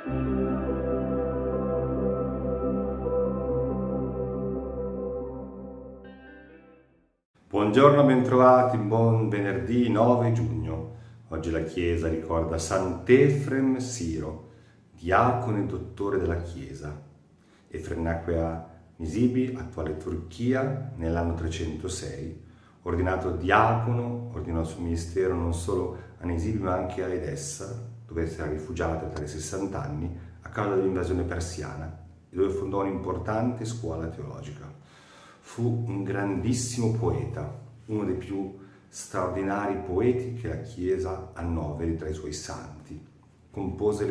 Buongiorno, bentrovati, buon venerdì 9 giugno. Oggi la Chiesa ricorda Sant'Efrem Siro, diacono e dottore della Chiesa. Efrem nacque a Nisibi, attuale Turchia, nell'anno 306. Ordinato diacono, ordinò il suo ministero non solo a Nisibi ma anche a Edessa, dove si era rifugiato tra i 60 anni a causa dell'invasione persiana e dove fondò un'importante scuola teologica. Fu un grandissimo poeta, uno dei più straordinari poeti che la Chiesa annoveri tra i suoi santi. Compose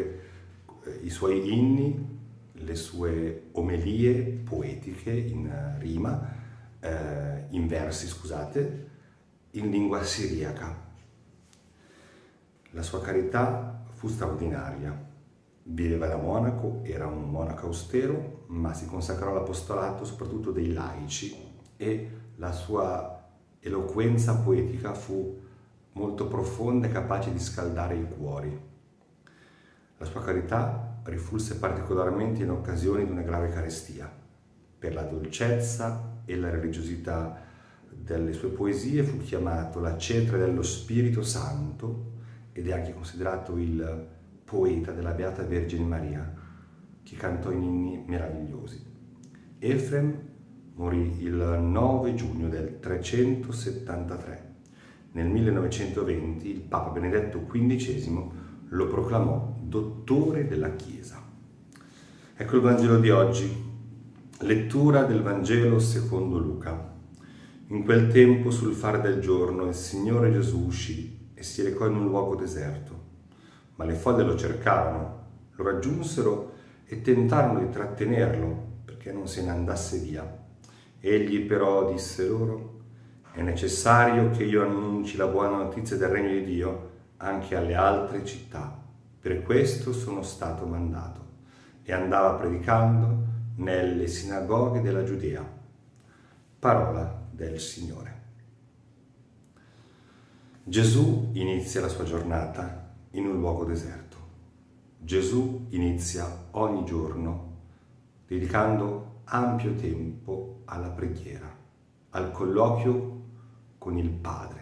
i suoi inni, le sue omelie poetiche in rima, in versi, scusate, in lingua siriaca. La sua carità fu straordinaria. Viveva da monaco, era un monaco austero, ma si consacrò all'apostolato soprattutto dei laici e la sua eloquenza poetica fu molto profonda e capace di scaldare i cuori. La sua carità rifulse particolarmente in occasione di una grave carestia. Per la dolcezza e la religiosità delle sue poesie fu chiamato la cetra dello Spirito Santo ed è anche considerato il poeta della Beata Vergine Maria, che cantò in inni meravigliosi. Efrem morì il 9 giugno del 373. Nel 1920 il Papa Benedetto XV lo proclamò dottore della Chiesa. Ecco il Vangelo di oggi. Lettura del Vangelo secondo Luca. In quel tempo, sul far del giorno, il Signore Gesù uscì e si recò in un luogo deserto. Ma le folle lo cercavano, lo raggiunsero e tentarono di trattenerlo perché non se ne andasse via. Egli però disse loro: è necessario che io annunci la buona notizia del regno di Dio anche alle altre città. Per questo sono stato mandato. E andava predicando nelle sinagoghe della Giudea. Parola del Signore. Gesù inizia la sua giornata in un luogo deserto. Gesù inizia ogni giorno dedicando ampio tempo alla preghiera, al colloquio con il Padre.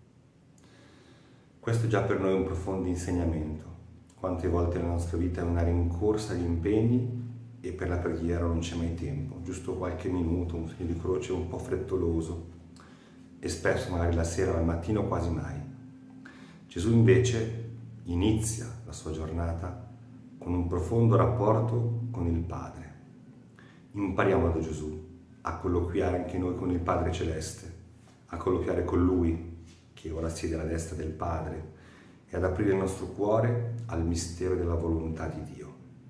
Questo è già per noi un profondo insegnamento. Quante volte la nostra vita è una rincorsa agli impegni e per la preghiera non c'è mai tempo, giusto qualche minuto, un segno di croce un po' frettoloso e spesso magari la sera o al mattino quasi mai. Gesù invece inizia la sua giornata con un profondo rapporto con il Padre. Impariamo da Gesù a colloquiare anche noi con il Padre Celeste, a colloquiare con Lui, che ora siede alla destra del Padre, e ad aprire il nostro cuore al mistero della volontà di Dio.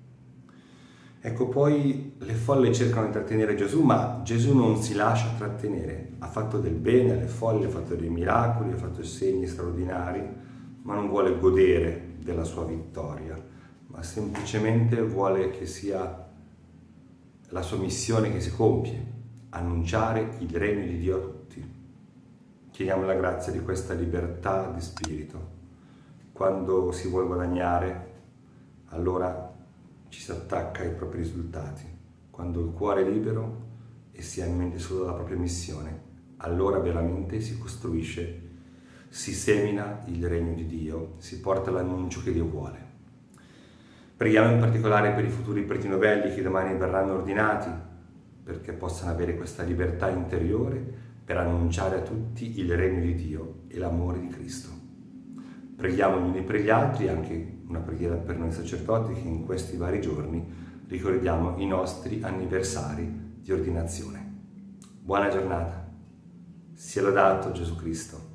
Ecco, poi le folle cercano di trattenere Gesù, ma Gesù non si lascia trattenere. Ha fatto del bene alle folle, ha fatto dei miracoli, ha fatto segni straordinari, ma non vuole godere della sua vittoria, ma semplicemente vuole che sia la sua missione che si compie, annunciare il regno di Dio a tutti. Chiediamo la grazia di questa libertà di spirito. Quando si vuole guadagnare, allora ci si attacca ai propri risultati. Quando il cuore è libero e si ha in mente solo la propria missione, allora veramente si costruisce, si semina il regno di Dio, si porta l'annuncio che Dio vuole. Preghiamo in particolare per i futuri preti novelli che domani verranno ordinati, perché possano avere questa libertà interiore per annunciare a tutti il regno di Dio e l'amore di Cristo. Preghiamo gli uni per gli altri, anche una preghiera per noi sacerdoti che in questi vari giorni ricordiamo i nostri anniversari di ordinazione. Buona giornata, sia lodato Gesù Cristo.